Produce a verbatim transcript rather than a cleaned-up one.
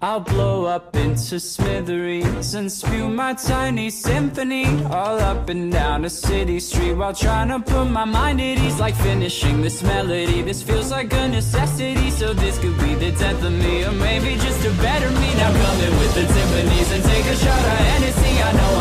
I'll blow up into smithereens and spew my tiny symphony all up and down a city street while trying to put my mind at ease. Like finishing this melody, this feels like a necessity. So this could be the death of me, or maybe just a better me. Now come in with the timpanis and take a shot of Hennessy. I know